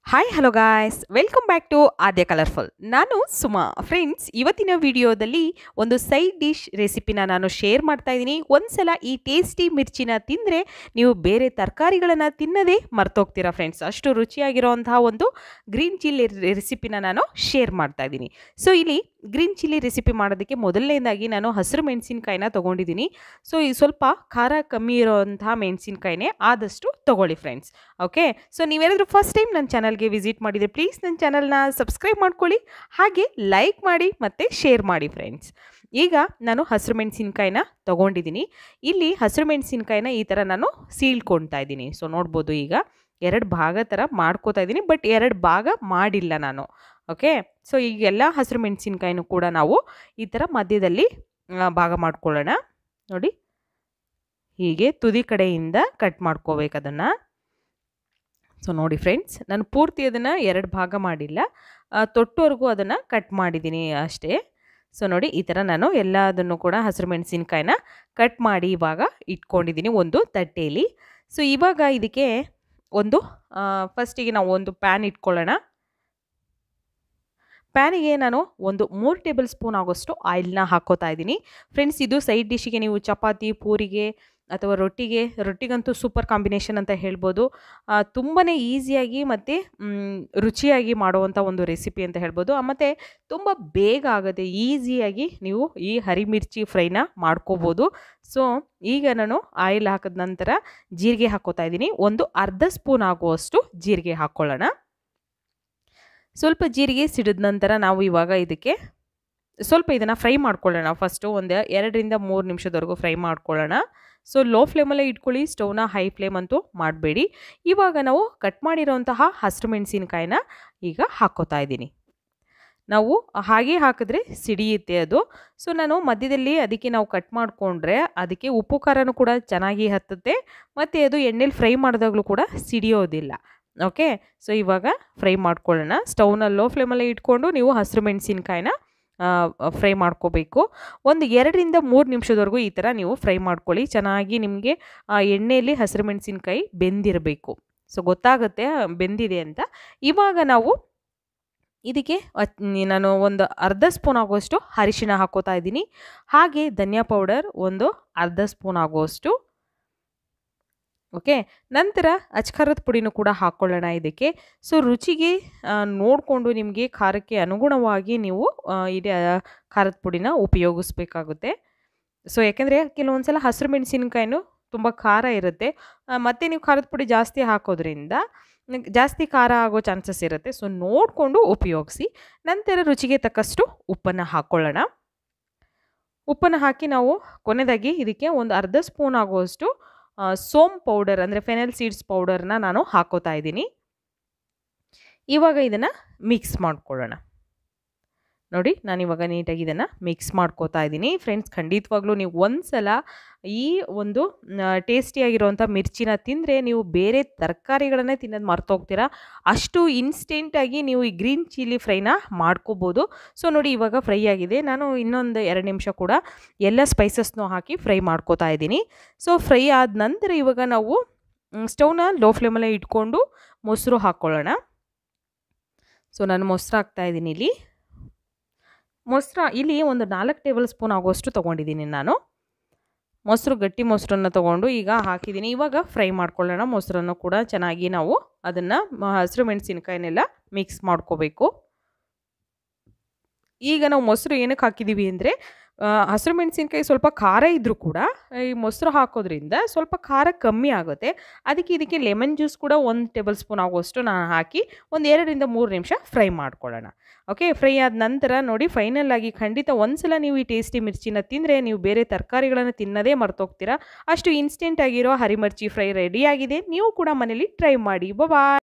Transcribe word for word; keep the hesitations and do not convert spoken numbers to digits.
Hi hello guys, welcome back to Aadya colourful. ನಾನು Suma. Friends, ಇವತ್ತಿನ ವಿಡಿಯೋದಲ್ಲಿ ಒಂದು ಸೈಡ್ ಡಿಶ್ ರೆಸಿಪಿನ ನಾನು ಶೇರ್ ಮಾಡ್ತಾ ಇದ್ದೀನಿ. ಒಂದ್ಸಲ ಈ ಟೇಸ್ಟಿ ಮಿರ್ಚಿನ ತಿಂದರೆ ನೀವು ಬೇರೆ ತರಕಾರಿಗಳನ್ನು ತಿನ್ನದೇ ಮರ್ತೋಗ್ತೀರಾ ಫ್ರೆಂಡ್ಸ್. ಅಷ್ಟು ರುಚಿಯಾಗಿರೋಂತಹ ಒಂದು ಗ್ರೀನ್ ಚಿಲ್ಲಿ ರೆಸಿಪಿನ ನಾನು ಶೇರ್ ಮಾಡ್ತಾ ಇದ್ದೀನಿ. ಸೊ ಇಲ್ಲಿ ಗ್ರೀನ್ ಚಿಲ್ಲಿ ರೆಸಿಪಿ ಮಾಡೋದಕ್ಕೆ ಮೊದಲನೇದಾಗಿ ನಾನು ಹಸಿರು ಮೆಣಸಿನ್ಕಾಯಿನ ತೊಗೊಂಡಿದ್ದೀನಿ. ಸೊ ಈ ಸ್ವಲ್ಪ ಖಾರ ಕಮ್ಮಿ ಇರೋವಂತಹ ಮೆಣಸಿನ್ಕಾಯಿನೇ ಆದಷ್ಟು ತೊಗೊಳ್ಳಿ ಫ್ರೆಂಡ್ಸ್. ಓಕೆ, ಸೊ ನೀವೇನಾದರೂ ಫಸ್ಟ್ ಟೈಮ್ ನನ್ನ ಚಾನಲ್ಗೆ ವಿಸಿಟ್ ಮಾಡಿದರೆ ಪ್ಲೀಸ್ ನನ್ನ ಚಾನಲ್ನ ಸಬ್ಸ್ಕ್ರೈಬ್ ಮಾಡ್ಕೊಳ್ಳಿ, ಹಾಗೆ ಲೈಕ್ ಮಾಡಿ ಮತ್ತು ಶೇರ್ ಮಾಡಿ ಫ್ರೆಂಡ್ಸ್. ಈಗ ನಾನು ಹಸಿರು ಮೆಣಸಿನ್ಕಾಯಿನ ತೊಗೊಂಡಿದ್ದೀನಿ. ಇಲ್ಲಿ ಹಸಿರು ಮೆಣಸಿನ್ಕಾಯಿನ ಈ ಥರ ನಾನು ಸೀಳ್ಕೊಳ್ತಾ ಇದ್ದೀನಿ. ಸೊ ನೋಡ್ಬೋದು, ಈಗ ಎರಡು ಭಾಗ ಥರ ಮಾಡ್ಕೋತಾ ಇದ್ದೀನಿ, ಬಟ್ ಎರಡು ಭಾಗ ಮಾಡಿಲ್ಲ ನಾನು. ಓಕೆ, ಸೊ ಈಗ ಎಲ್ಲ ಹಸಿರು ಮೆಣಸಿನ್ಕಾಯಿನೂ ಕೂಡ ನಾವು ಈ ಥರ ಮಧ್ಯದಲ್ಲಿ ಭಾಗ ಮಾಡ್ಕೊಳ್ಳೋಣ. ನೋಡಿ, ಹೀಗೆ ತುದಿ ಕಡೆಯಿಂದ ಕಟ್ ಮಾಡ್ಕೋಬೇಕು ಅದನ್ನು. ಸೊ ನೋಡಿ ಫ್ರೆಂಡ್ಸ್, ನಾನು ಪೂರ್ತಿ ಅದನ್ನು ಎರಡು ಭಾಗ ಮಾಡಿಲ್ಲ, ತೊಟ್ಟವರೆಗೂ ಅದನ್ನು ಕಟ್ ಮಾಡಿದ್ದೀನಿ ಅಷ್ಟೇ. ಸೊ ನೋಡಿ, ಈ ಥರ ನಾನು ಎಲ್ಲದನ್ನು ಕೂಡ ಹಸಿರು ಮೆಣಸಿನ್ಕಾಯಿನ ಕಟ್ ಮಾಡಿ ಇವಾಗ ಇಟ್ಕೊಂಡಿದ್ದೀನಿ ಒಂದು ತಟ್ಟೆಯಲ್ಲಿ. ಸೊ ಇವಾಗ ಇದಕ್ಕೆ ಒಂದು ಫಸ್ಟಿಗೆ ನಾವು ಒಂದು ಪ್ಯಾನ್ ಇಟ್ಕೊಳ್ಳೋಣ. ಪ್ಯಾನಿಗೆ ನಾನು ಒಂದು ಮೂರು ಟೇಬಲ್ ಸ್ಪೂನ್ ಆಗೋಷ್ಟು ಆಯಿಲ್ನ ಹಾಕೋತಾ ಇದ್ದೀನಿ ಫ್ರೆಂಡ್ಸ್. ಇದು ಸೈಡ್ ಡಿಶ್ಗೆ ನೀವು ಚಪಾತಿ, ಪೂರಿಗೆ ಅಥವಾ ರೊಟ್ಟಿಗೆ ರೊಟ್ಟಿಗಂತೂ ಸೂಪರ್ ಕಾಂಬಿನೇಷನ್ ಅಂತ ಹೇಳ್ಬೋದು. ತುಂಬಾ ಈಸಿಯಾಗಿ ಮತ್ತು ರುಚಿಯಾಗಿ ಮಾಡುವಂಥ ಒಂದು ರೆಸಿಪಿ ಅಂತ ಹೇಳ್ಬೋದು. ಮತ್ತು ತುಂಬ ಬೇಗ ಆಗುತ್ತೆ, ಈಸಿಯಾಗಿ ನೀವು ಈ ಹರಿಮಿರ್ಚಿ ಫ್ರೈನ ಮಾಡ್ಕೋಬೋದು. ಸೊ ಈಗ ನಾನು ಆಯಿಲ್ ಹಾಕಿದ ನಂತರ ಜೀರಿಗೆ ಹಾಕೋತಾ ಇದ್ದೀನಿ. ಒಂದು ಅರ್ಧ ಸ್ಪೂನ್ ಆಗುವಷ್ಟು ಜೀರಿಗೆ ಹಾಕ್ಕೊಳ್ಳೋಣ. ಸ್ವಲ್ಪ ಜೀರಿಗೆ ಸಿಡಿದ ನಂತರ ನಾವು ಇವಾಗ ಇದಕ್ಕೆ ಸ್ವಲ್ಪ ಇದನ್ನು ಫ್ರೈ ಮಾಡ್ಕೊಳ್ಳೋಣ. ಫಸ್ಟು ಒಂದು ಎರಡರಿಂದ ಮೂರು ನಿಮಿಷದವರೆಗೂ ಫ್ರೈ ಮಾಡ್ಕೊಳ್ಳೋಣ. ಸೊ ಲೋ ಫ್ಲೇಮಲ್ಲೇ ಇಟ್ಕೊಳ್ಳಿ, ಸ್ಟವ್ನ ಹೈ ಫ್ಲೇಮ್ ಅಂತೂ ಮಾಡಬೇಡಿ. ಇವಾಗ ನಾವು ಕಟ್ ಮಾಡಿರೋಂತಹ ಹಸಿರು ಮೆಣಸಿನ್ಕಾಯಿನ ಈಗ ಹಾಕ್ಕೋತಾ ಇದ್ದೀನಿ. ನಾವು ಹಾಗೆ ಹಾಕಿದ್ರೆ ಸಿಡಿಯುತ್ತೆ ಅದು. ಸೊ ನಾನು ಮಧ್ಯದಲ್ಲಿ ಅದಕ್ಕೆ ನಾವು ಕಟ್ ಮಾಡಿಕೊಂಡ್ರೆ ಅದಕ್ಕೆ ಉಪ್ಪು ಖಾರನೂ ಕೂಡ ಚೆನ್ನಾಗಿ ಹತ್ತುತ್ತೆ, ಮತ್ತು ಅದು ಎಣ್ಣೆಲಿ ಫ್ರೈ ಮಾಡಿದಾಗಲೂ ಕೂಡ ಸಿಡಿಯೋದಿಲ್ಲ. ಓಕೆ, ಸೊ ಇವಾಗ ಫ್ರೈ ಮಾಡ್ಕೊಳ್ಳೋಣ. ಸ್ಟವ್ನ ಲೋ ಫ್ಲೇಮಲ್ಲೇ ಇಟ್ಕೊಂಡು ನೀವು ಹಸಿರು ಮೆಣಸಿನ್ಕಾಯಿನ ಫ್ರೈ ಮಾಡ್ಕೋಬೇಕು. ಒಂದು ಎರಡರಿಂದ ಮೂರು ನಿಮಿಷದವರೆಗೂ ಈ ಥರ ನೀವು ಫ್ರೈ ಮಾಡ್ಕೊಳ್ಳಿ. ಚೆನ್ನಾಗಿ ನಿಮಗೆ ಎಣ್ಣೆಯಲ್ಲಿ ಹಸಿರು ಮೆಣಸಿನ್ಕಾಯಿ ಬೆಂದಿರಬೇಕು. ಸೊ ಗೊತ್ತಾಗುತ್ತೆ ಬೆಂದಿದೆ ಅಂತ. ಇವಾಗ ನಾವು ಇದಕ್ಕೆ ನಾನು ಒಂದು ಅರ್ಧ ಸ್ಪೂನ್ ಆಗುವಷ್ಟು ಅರಿಶಿಣ ಹಾಕೋತಾ ಇದ್ದೀನಿ. ಹಾಗೆ ಧನಿಯಾ ಪೌಡರ್ ಒಂದು ಅರ್ಧ ಸ್ಪೂನ್ ಆಗುವಷ್ಟು. ಓಕೆ, ನಂತರ ಅಚ್ಕಾರದ ಪುಡಿನೂ ಕೂಡ ಹಾಕ್ಕೊಳ್ಳೋಣ ಇದಕ್ಕೆ. ಸೊ ರುಚಿಗೆ ನೋಡಿಕೊಂಡು ನಿಮಗೆ ಖಾರಕ್ಕೆ ಅನುಗುಣವಾಗಿ ನೀವು ಇಡೀ ಖಾರದ ಪುಡಿನ ಉಪಯೋಗಿಸ್ಬೇಕಾಗುತ್ತೆ. ಸೊ ಯಾಕೆಂದರೆ ಕೆಲವೊಂದು ಸಲ ಹಸಿರು ಮೆಣಸಿನ್ಕಾಯಿನೂ ತುಂಬ ಖಾರ ಇರುತ್ತೆ, ಮತ್ತು ನೀವು ಖಾರದ ಪುಡಿ ಜಾಸ್ತಿ ಹಾಕೋದ್ರಿಂದ ಜಾಸ್ತಿ ಖಾರ ಆಗೋ ಚಾನ್ಸಸ್ ಇರುತ್ತೆ. ಸೊ ನೋಡಿಕೊಂಡು ಉಪಯೋಗಿಸಿ. ನಂತರ ರುಚಿಗೆ ತಕ್ಕಷ್ಟು ಉಪ್ಪನ್ನು ಹಾಕ್ಕೊಳ್ಳೋಣ. ಉಪ್ಪನ್ನು ಹಾಕಿ ನಾವು ಕೊನೆಯದಾಗಿ ಇದಕ್ಕೆ ಒಂದು ಅರ್ಧ ಸ್ಪೂನ್ ಆಗುವಷ್ಟು ಸೋಮ್ ಪೌಡರ್ ಅಂದರೆ ಫೆನೆಲ್ ಸೀಡ್ಸ್ ಪೌಡರ್ನ ನಾನು ಹಾಕೋತಾ ಇದ್ದೀನಿ. ಇವಾಗ ಇದನ್ನು ಮಿಕ್ಸ್ ಮಾಡ್ಕೊಳ್ಳೋಣ. ನೋಡಿ, ನಾನಿವಾಗ ನೀಟಾಗಿ ಇದನ್ನು ಮಿಕ್ಸ್ ಮಾಡ್ಕೋತಾ ಇದ್ದೀನಿ ಫ್ರೆಂಡ್ಸ್. ಖಂಡಿತವಾಗ್ಲೂ ನೀವು ಒಂದು ಸಲ ಈ ಒಂದು ಟೇಸ್ಟಿಯಾಗಿರೋವಂಥ ಮಿರ್ಚಿನ ತಿಂದರೆ ನೀವು ಬೇರೆ ತರಕಾರಿಗಳನ್ನೇ ತಿನ್ನೋದು ಮರ್ತೋಗ್ತೀರಾ. ಅಷ್ಟು ಇನ್ಸ್ಟೆಂಟಾಗಿ ನೀವು ಈ ಗ್ರೀನ್ ಚಿಲ್ಲಿ ಫ್ರೈನ ಮಾಡ್ಕೋಬೋದು. ಸೊ ನೋಡಿ, ಇವಾಗ ಫ್ರೈ ಆಗಿದೆ. ನಾನು ಇನ್ನೊಂದು ಎರಡು ನಿಮಿಷ ಕೂಡ ಎಲ್ಲ ಸ್ಪೈಸಸ್ನೂ ಹಾಕಿ ಫ್ರೈ ಮಾಡ್ಕೋತಾ ಇದ್ದೀನಿ. ಸೊ ಫ್ರೈ ಆದ ನಂತರ ಇವಾಗ ನಾವು ಸ್ಟವ್ನ ಲೋ ಫ್ಲೇಮಲ್ಲೇ ಇಟ್ಕೊಂಡು ಮೊಸರು ಹಾಕ್ಕೊಳ್ಳೋಣ. ಸೊ ನಾನು ಮೊಸರು ಹಾಕ್ತಾಯಿದ್ದೀನಿ ಇಲ್ಲಿ. ಮೊಸರು ಇಲ್ಲಿ ಒಂದು ನಾಲ್ಕು ಟೇಬಲ್ ಸ್ಪೂನ್ ಆಗುವಷ್ಟು ತೊಗೊಂಡಿದ್ದೀನಿ ನಾನು. ಮೊಸರು ಗಟ್ಟಿ ಮೊಸರನ್ನು ತೊಗೊಂಡು ಈಗ ಹಾಕಿದ್ದೀನಿ. ಇವಾಗ ಫ್ರೈ ಮಾಡ್ಕೊಳ್ಳೋಣ. ಮೊಸರನ್ನು ಕೂಡ ಚೆನ್ನಾಗಿ ನಾವು ಅದನ್ನು ಹಸಿರು ಮೆಣಸಿನ್ಕಾಯಿನೆಲ್ಲ ಮಿಕ್ಸ್ ಮಾಡ್ಕೋಬೇಕು. ಈಗ ನಾವು ಮೊಸರು ಏನಕ್ಕೆ ಹಾಕಿದ್ದೀವಿ ಅಂದರೆ ಹಸಿರು ಮೆಣಸಿನ್ಕಾಯಿ ಸ್ವಲ್ಪ ಖಾರ ಇದ್ದರೂ ಕೂಡ ಈ ಮೊಸರು ಹಾಕೋದ್ರಿಂದ ಸ್ವಲ್ಪ ಖಾರ ಕಮ್ಮಿ ಆಗುತ್ತೆ. ಅದಕ್ಕೆ ಇದಕ್ಕೆ ಲೆಮನ್ ಜ್ಯೂಸ್ ಕೂಡ ಒಂದು ಟೇಬಲ್ ಸ್ಪೂನ್ ಆಗುವಷ್ಟು ನಾನು ಹಾಕಿ ಒಂದು ಎರಡರಿಂದ ಮೂರು ನಿಮಿಷ ಫ್ರೈ ಮಾಡ್ಕೊಳ್ಳೋಣ. ಓಕೆ, ಫ್ರೈ ಆದ ನಂತರ ನೋಡಿ, ಫೈನಲ್ ಆಗಿ ಖಂಡಿತ ಒಂದ್ಸಲ ನೀವು ಈ ಟೇಸ್ಟಿ ಮಿರ್ಚಿನ ತಿಂದರೆ ನೀವು ಬೇರೆ ತರಕಾರಿಗಳನ್ನು ತಿನ್ನೋದೇ ಮರ್ತೋಗ್ತೀರಾ. ಅಷ್ಟು ಇನ್ಸ್ಟೆಂಟ್ ಆಗಿರೋ ಹರಿಮಿರ್ಚಿ ಫ್ರೈ ರೆಡಿಯಾಗಿದೆ. ನೀವು ಕೂಡ ಮನೇಲಿ ಟ್ರೈ ಮಾಡಿ. ಬಾಯ್.